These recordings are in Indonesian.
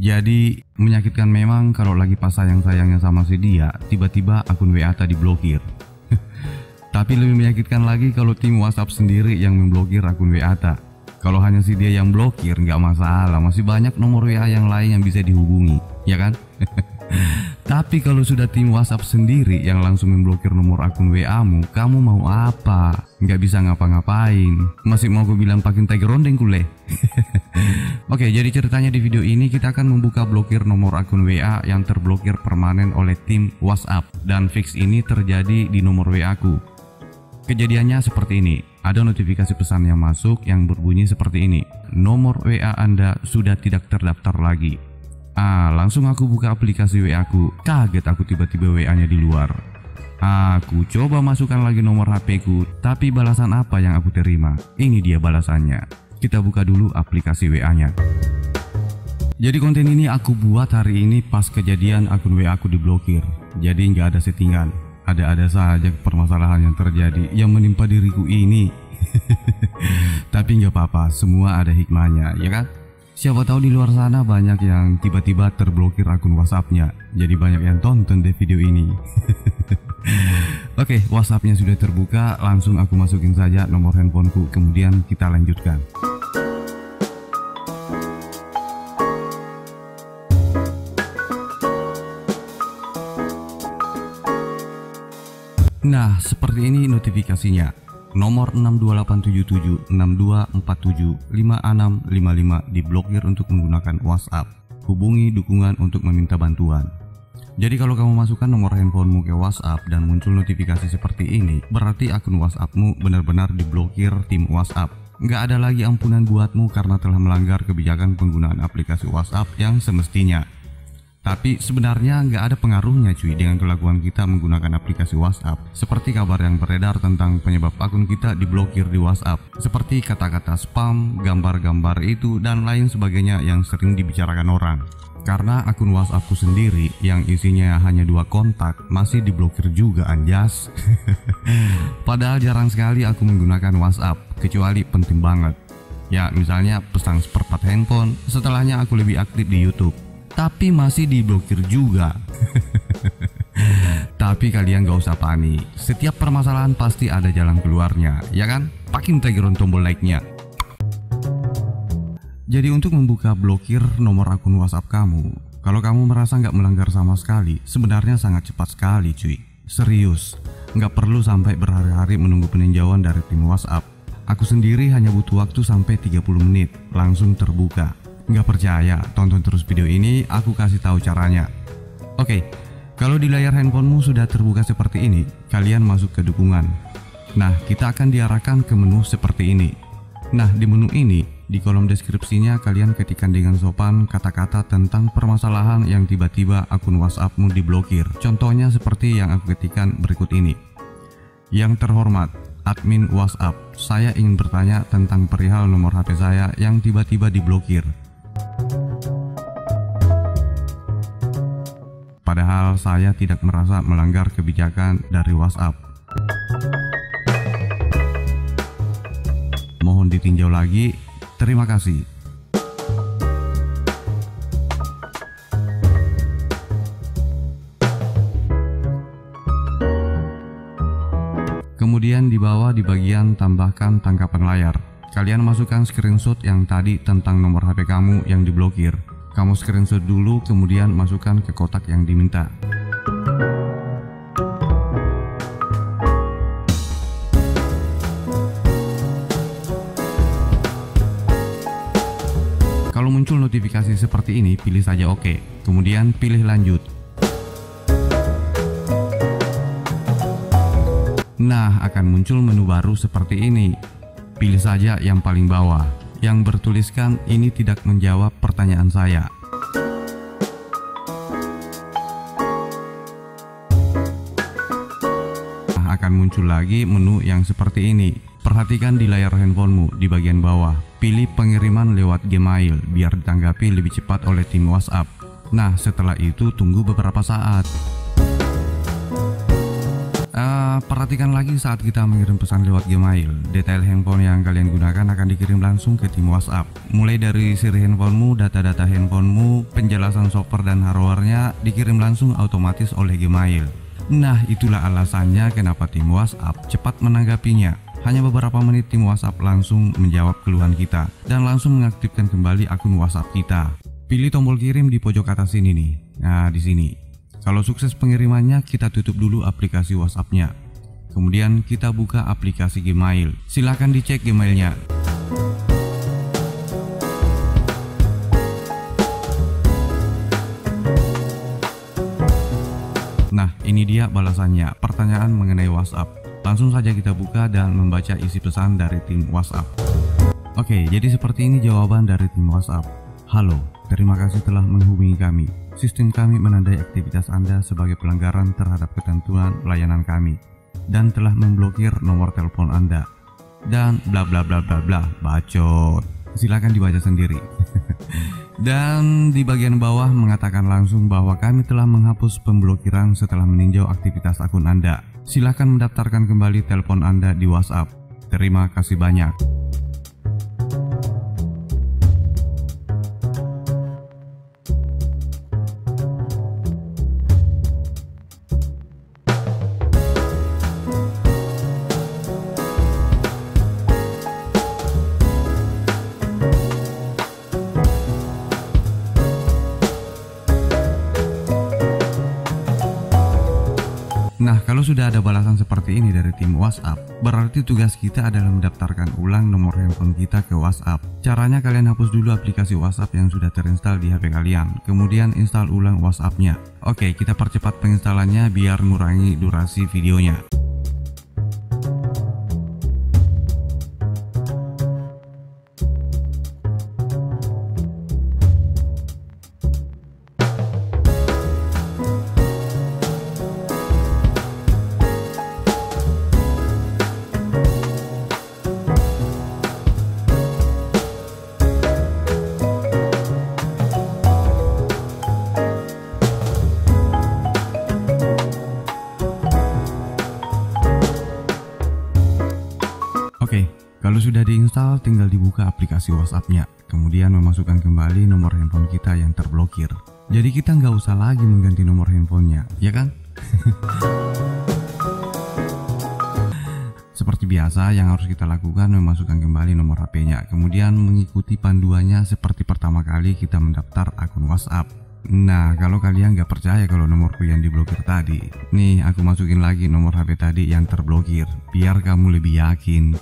Jadi menyakitkan memang kalau lagi pas sayang-sayangnya sama si dia, tiba-tiba akun WA tadi diblokir. Tapi lebih menyakitkan lagi kalau tim WhatsApp sendiri yang memblokir akun WA ta. Kalau hanya si dia yang blokir nggak masalah, masih banyak nomor WA yang lain yang bisa dihubungi, ya kan? Tapi kalau sudah tim WhatsApp sendiri yang langsung memblokir nomor akun WA-mu, kamu mau apa? Nggak bisa ngapa-ngapain. Masih mau gue bilang pakai tiger rondeng kule? Oke, jadi ceritanya di video ini kita akan membuka blokir nomor akun WA yang terblokir permanen oleh tim WhatsApp. Dan fix ini terjadi di nomor WA-ku. Kejadiannya seperti ini. Ada notifikasi pesan yang masuk yang berbunyi seperti ini. Nomor WA Anda sudah tidak terdaftar lagi. Langsung aku buka aplikasi WA ku. Kaget aku tiba-tiba WA-nya di luar. Aku coba masukkan lagi nomor HP ku, tapi balasan apa yang aku terima? Ini dia balasannya. Kita buka dulu aplikasi WA-nya. Jadi konten ini aku buat hari ini pas kejadian akun WA aku diblokir. Jadi nggak ada settingan. Ada-ada saja permasalahan yang terjadi yang menimpa diriku ini. Tapi nggak apa-apa, semua ada hikmahnya, ya kan? Siapa tahu di luar sana banyak yang tiba-tiba terblokir akun WhatsApp-nya. Jadi banyak yang tonton deh video ini. Oke, WhatsApp-nya sudah terbuka, langsung aku masukin saja nomor handphoneku, kemudian kita lanjutkan. Nah, seperti ini notifikasinya. Nomor 6287762475655 diblokir untuk menggunakan WhatsApp. Hubungi dukungan untuk meminta bantuan. Jadi kalau kamu masukkan nomor handphonemu ke WhatsApp dan muncul notifikasi seperti ini, berarti akun WhatsAppmu benar-benar diblokir tim WhatsApp. Nggak ada lagi ampunan buatmu karena telah melanggar kebijakan penggunaan aplikasi WhatsApp yang semestinya. Tapi sebenarnya nggak ada pengaruhnya cuy dengan kelakuan kita menggunakan aplikasi WhatsApp. Seperti kabar yang beredar tentang penyebab akun kita diblokir di WhatsApp. Seperti kata-kata spam, gambar-gambar itu, dan lain sebagainya yang sering dibicarakan orang. Karena akun WhatsAppku sendiri yang isinya hanya 2 kontak masih diblokir juga anjas. Padahal jarang sekali aku menggunakan WhatsApp, kecuali penting banget. Ya misalnya pesan seperempat handphone, setelahnya aku lebih aktif di YouTube. Tapi masih diblokir juga. Tapi kalian gak usah panik. Setiap permasalahan pasti ada jalan keluarnya, ya kan? Pakin tegeron tombol like-nya. Jadi untuk membuka blokir nomor akun WhatsApp kamu, kalau kamu merasa nggak melanggar sama sekali, sebenarnya sangat cepat sekali cuy. Serius, nggak perlu sampai berhari-hari menunggu peninjauan dari tim WhatsApp. Aku sendiri hanya butuh waktu sampai 30 menit, langsung terbuka. Nggak percaya, tonton terus video ini, aku kasih tahu caranya. Oke, kalau di layar handphonemu sudah terbuka seperti ini, kalian masuk ke dukungan. Nah, kita akan diarahkan ke menu seperti ini. Nah, di menu ini, di kolom deskripsinya kalian ketikkan dengan sopan kata-kata tentang permasalahan yang tiba-tiba akun WhatsAppmu diblokir. Contohnya seperti yang aku ketikkan berikut ini. Yang terhormat, admin WhatsApp, saya ingin bertanya tentang perihal nomor HP saya yang tiba-tiba diblokir. Padahal saya tidak merasa melanggar kebijakan dari WhatsApp. Mohon ditinjau lagi. Terima kasih. Kemudian di bawah di bagian tambahkan tangkapan layar, kalian masukkan screenshot yang tadi tentang nomor HP kamu yang diblokir. Kamu screenshot dulu, kemudian masukkan ke kotak yang diminta. Kalau muncul notifikasi seperti ini, pilih saja OK, kemudian pilih lanjut. Nah, akan muncul menu baru seperti ini. Pilih saja yang paling bawah, yang bertuliskan ini tidak menjawab pertanyaan saya. Nah, akan muncul lagi menu yang seperti ini. Perhatikan di layar handphonemu di bagian bawah. Pilih pengiriman lewat Gmail biar ditanggapi lebih cepat oleh tim WhatsApp. Nah, setelah itu tunggu beberapa saat. Perhatikan lagi saat kita mengirim pesan lewat Gmail, detail handphone yang kalian gunakan akan dikirim langsung ke tim WhatsApp. Mulai dari siri handphonemu, data-data handphonemu, penjelasan software dan hardware-nya dikirim langsung otomatis oleh Gmail. Nah, itulah alasannya kenapa tim WhatsApp cepat menanggapinya. Hanya beberapa menit tim WhatsApp langsung menjawab keluhan kita dan langsung mengaktifkan kembali akun WhatsApp kita. Pilih tombol kirim di pojok atas sini nih. Nah, di sini. Kalau sukses pengirimannya, kita tutup dulu aplikasi WhatsApp-nya. Kemudian kita buka aplikasi Gmail. Silahkan dicek Gmail-nya. Nah, ini dia balasannya, pertanyaan mengenai WhatsApp. Langsung saja kita buka dan membaca isi pesan dari tim WhatsApp. Oke, jadi seperti ini jawaban dari tim WhatsApp. Halo, terima kasih telah menghubungi kami. Sistem kami menandai aktivitas Anda sebagai pelanggaran terhadap ketentuan layanan kami dan telah memblokir nomor telepon Anda. Dan bla bla bla bla bla, bacot. Silakan dibaca sendiri. Dan di bagian bawah mengatakan langsung bahwa kami telah menghapus pemblokiran setelah meninjau aktivitas akun Anda. Silakan mendaftarkan kembali telepon Anda di WhatsApp. Terima kasih banyak. Nah, kalau sudah ada balasan seperti ini dari tim WhatsApp, berarti tugas kita adalah mendaftarkan ulang nomor handphone kita ke WhatsApp. Caranya kalian hapus dulu aplikasi WhatsApp yang sudah terinstall di HP kalian, kemudian install ulang WhatsApp-nya. Oke, kita percepat penginstalannya biar mengurangi durasi videonya. Oke, kalau sudah diinstal tinggal dibuka aplikasi WhatsApp-nya, kemudian memasukkan kembali nomor handphone kita yang terblokir. Jadi kita nggak usah lagi mengganti nomor handphonenya, ya kan? Seperti biasa, yang harus kita lakukan memasukkan kembali nomor HP-nya, kemudian mengikuti panduannya seperti pertama kali kita mendaftar akun WhatsApp. Nah, kalau kalian nggak percaya kalau nomorku yang diblokir tadi, nih aku masukin lagi nomor HP tadi yang terblokir, biar kamu lebih yakin.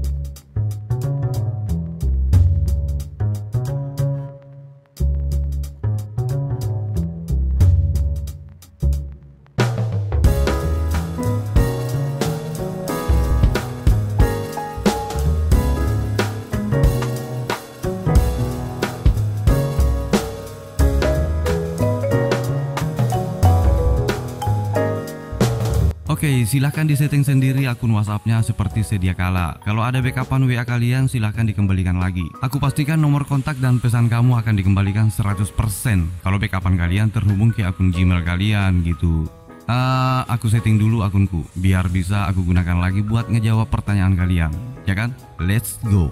Oke, silahkan disetting sendiri akun WhatsApp-nya seperti sedia kala. Kalau ada backupan WA kalian, silahkan dikembalikan lagi. Aku pastikan nomor kontak dan pesan kamu akan dikembalikan 100% kalau backupan kalian terhubung ke akun Gmail kalian gitu. Aku setting dulu akunku biar bisa aku gunakan lagi buat ngejawab pertanyaan kalian, ya kan? Let's go.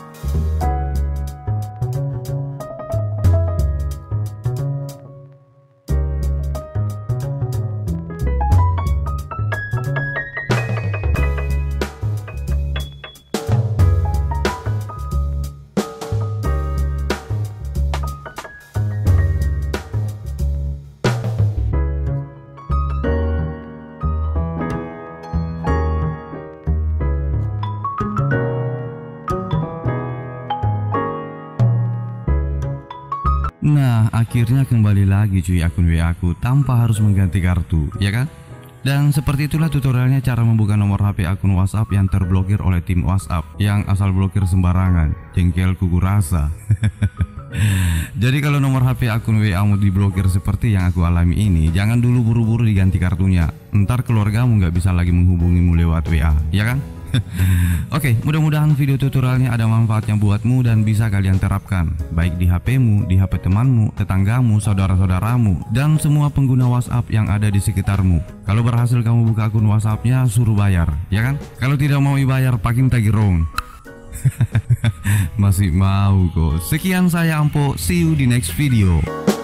Nah, akhirnya kembali lagi cuy akun WA aku tanpa harus mengganti kartu, ya kan? Dan seperti itulah tutorialnya cara membuka nomor HP akun WhatsApp yang terblokir oleh tim WhatsApp yang asal blokir sembarangan. Jengkel kuku rasa. Jadi kalau nomor HP akun WA mu diblokir seperti yang aku alami ini, jangan dulu buru-buru diganti kartunya. Ntar keluargamu nggak bisa lagi menghubungimu lewat WA, ya kan? Oke, mudah-mudahan video tutorialnya ada manfaatnya buatmu dan bisa kalian terapkan, baik di HP-mu, di HP temanmu, tetanggamu, saudara-saudaramu, dan semua pengguna WhatsApp yang ada di sekitarmu. Kalau berhasil kamu buka akun WhatsApp-nya, suruh bayar, ya kan? Kalau tidak mau dibayar, pakin tagirong. Masih mau kok. Sekian saya Ampo, see you di next video.